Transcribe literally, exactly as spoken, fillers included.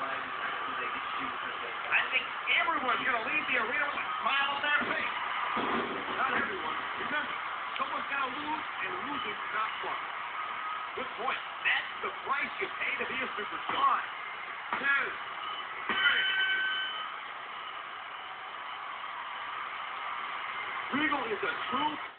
I think everyone's going to leave the arena with a smile on their face. Not everyone. Remember, someone's got to lose, and losing's not fun. Good point. That's the price you pay to be a superstar. One, two, three. Regal is a true